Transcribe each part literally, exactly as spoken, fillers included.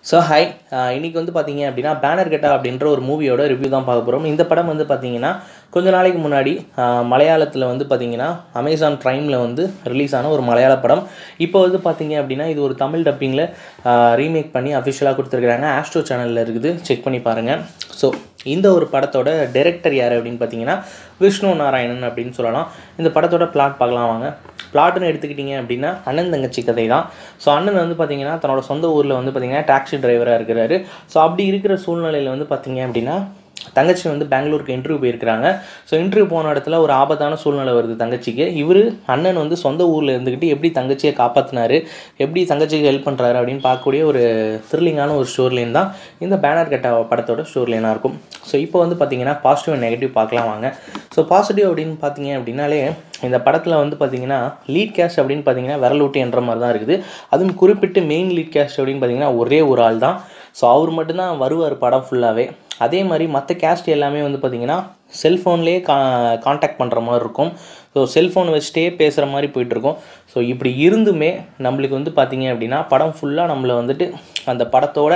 So hi இன்றைக்கி வந்து பார்த்தீங்க அப்படின்னா பேனர்கட்டா அப்படின்ற ஒரு மூவியோட ரிவ்யூ தான் பார்க்க போகிறோம். இந்த படம் வந்து பார்த்தீங்கன்னா கொஞ்ச நாளைக்கு முன்னாடி மலையாளத்தில் வந்து பார்த்தீங்கன்னா அமேசான் ப்ரைமில் வந்து ரிலீஸ் ஆன ஒரு மலையாள படம். இப்போ வந்து பார்த்தீங்க அப்படின்னா இது ஒரு தமிழ் டப்பிங்கில் ரீமேக் பண்ணி அஃபிஷியலாக கொடுத்துருக்குறாங்க. ஆஸ்ட்ரோ சேனலில் இருக்குது, செக் பண்ணி பாருங்கள். ஸோ இந்த ஒரு படத்தோட டைரக்டர் யார் அப்படின்னு பார்த்தீங்கன்னா விஷ்ணு நாராயணன் அப்படின்னு சொல்லலாம். இந்த படத்தோட பிளாட் பார்க்கலாம் வாங்க. பிளாட்னு எடுத்துக்கிட்டிங்க அப்படின்னா அண்ணன் தங்கச்சி கதை தான். ஸோ அண்ணன் வந்து பார்த்திங்கன்னா தன்னோட சொந்த ஊரில் வந்து பார்த்திங்கன்னா டாக்ஸி டிரைவராக இருக்கிறாரு. ஸோ அப்படி இருக்கிற சூழ்நிலையில் வந்து பார்த்திங்க அப்படின்னா தங்கச்சி வந்து பெங்களூருக்கு இன்டர்வியூ போயிருக்கிறாங்க. ஸோ இன்டர்வியூ போன இடத்துல ஒரு ஆபத்தான சூழ்நிலை வருது தங்கச்சிக்கு. இவர் அண்ணன் வந்து சொந்த ஊரில் இருந்துக்கிட்டு எப்படி தங்கச்சியை காப்பாற்றினார், எப்படி தங்கச்சிக்கு ஹெல்ப் பண்ணுறாரு அப்படின்னு பார்க்கக்கூடிய ஒரு த்ரில்லிங்கான ஒரு ஸ்டோரி லைன் தான் இந்த பேனர்கட்டா படத்தோட ஸ்டோரி லைனாக இருக்கும். ஸோ இப்போ வந்து பார்த்திங்கன்னா பாசிட்டிவ் அண்ட் நெகட்டிவ் பார்க்கலாம் வாங்க. ஸோ பாசிட்டிவ் அப்படின்னு பார்த்தீங்க அப்படின்னாலே இந்த படத்தில் வந்து பார்த்திங்கன்னா லீட் கேஸ்ட் அப்படின்னு பார்த்தீங்கன்னா விரலூட்டி என்ற மாதிரி தான் இருக்குது. அதுவும் குறிப்பிட்டு மெயின் லீட் கேஸ்ட் அப்படின்னு பார்த்தீங்கன்னா ஒரே ஒரு ஆள் தான். ஸோ அவர் மட்டும்தான் வருவார் படம் ஃபுல்லாகவே. அதே மாதிரி மற்ற கேஸ்ட் எல்லாமே வந்து பார்த்திங்கன்னா செல்ஃபோன்லேயே கா காண்டாக்ட் பண்ணுற மாதிரி இருக்கும். ஸோ செல்ஃபோன் வச்சுட்டே பேசுகிற மாதிரி போயிட்டுருக்கோம். ஸோ இப்படி இருந்துமே நம்மளுக்கு வந்து பார்த்திங்க அப்படின்னா படம் ஃபுல்லாக நம்மளை வந்துட்டு அந்த படத்தோட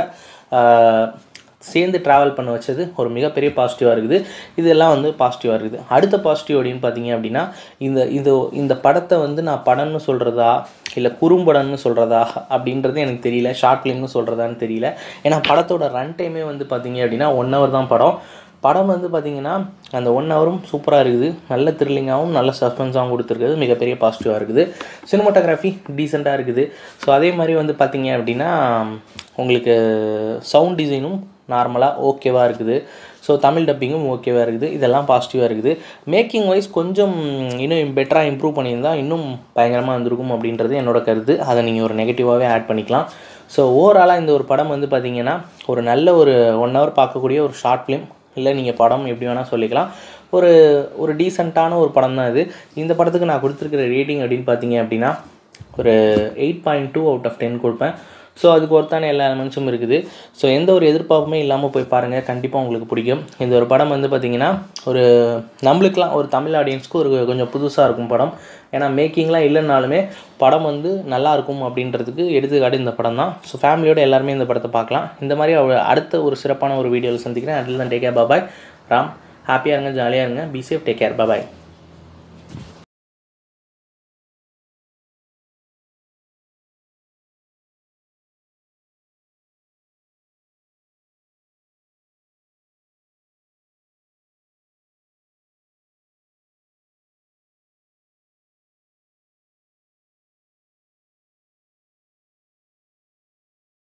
சேர்ந்து ட்ராவல் பண்ண வச்சது ஒரு மிகப்பெரிய பாசிட்டிவாக இருக்குது. இதெல்லாம் வந்து பாசிட்டிவாக இருக்குது. அடுத்த பாசிட்டிவ் அப்படின்னு பார்த்தீங்க அப்படின்னா இந்த இது இந்த படத்தை வந்து நான் படம்னு சொல்கிறதா இல்லை குறும்படம்னு சொல்கிறதா அப்படின்றது எனக்கு தெரியல, ஷார்ட் ஃபிலிம்னு சொல்கிறதான்னு தெரியல. ஏன்னா படத்தோட ரன் டைமே வந்து பார்த்திங்க அப்படின்னா ஒன் ஹவர் தான் படம். படம் வந்து பார்த்திங்கன்னா அந்த ஒன் ஹவரும் சூப்பராக இருக்குது. நல்ல த்ரில்லிங்காகவும் நல்ல சஸ்பென்ஸாகவும் கொடுத்துருக்குது. மிகப்பெரிய பாசிட்டிவாக இருக்குது. சினிமாட்டோகிராஃபி டீசெண்டாக இருக்குது. ஸோ அதே மாதிரி வந்து பார்த்திங்க அப்படின்னா உங்களுக்கு சவுண்ட் டிசைனும் நார்மலாக ஓகேவாக இருக்குது. ஸோ தமிழ் டப்பிங்கும் ஓகேவாக இருக்குது. இதெல்லாம் பாசிட்டிவாக இருக்குது. மேக்கிங் வைஸ் கொஞ்சம் இன்னும் பெட்டராக இம்ப்ரூவ் பண்ணியிருந்தால் இன்னும் பயங்கரமாக இருந்திருக்கும் அப்படின்றது என்னோட கருத்து. அதை நீங்கள் ஒரு நெகட்டிவாகவே ஆட் பண்ணிக்கலாம். ஸோ ஓவராலாக இந்த ஒரு படம் வந்து பார்த்திங்கன்னா ஒரு நல்ல ஒரு ஒன் ஹவர் பார்க்கக்கூடிய ஒரு ஷார்ட் ஃபிலிம், இல்லை நீங்கள் படம் எப்படி வேணால் சொல்லிக்கலாம். ஒரு ஒரு டீசெண்டான ஒரு படம் தான் இது. இந்த படத்துக்கு நான் கொடுத்துருக்கிற ரேட்டிங் அப்படின்னு பார்த்தீங்க அப்படின்னா ஒரு eight point two out of ten கொடுப்பேன். ஸோ அதுக்கு ஒருத்தான எல்லா எலமெண்ட்ஸும் இருக்குது. ஸோ எந்த ஒரு எதிர்பார்ப்புமே இல்லாமல் போய் பாருங்கள், கண்டிப்பாக உங்களுக்கு பிடிக்கும். இந்த ஒரு படம் வந்து பார்த்திங்கன்னா ஒரு நம்மளுக்கெலாம் ஒரு தமிழ் ஆடியன்ஸ்க்கு ஒரு கொஞ்சம் புதுசாக இருக்கும் படம். ஏன்னா மேக்கிங்லாம் இல்லைனாலுமே படம் வந்து நல்லாயிருக்கும் அப்படின்றதுக்கு எடுத்துக்காட்டு இந்த படம் தான். ஸோ ஃபேமிலியோடு எல்லாருமே இந்த படத்தை பார்க்கலாம். இந்த மாதிரி அடுத்த ஒரு சிறப்பான ஒரு வீடியோவில் சந்திக்கிறேன். அதில் தான் டேக் கேர், பாய். ராம், ஹாப்பியாக இருங்க, ஜாலியாக இருங்க, be safe, take care, bye.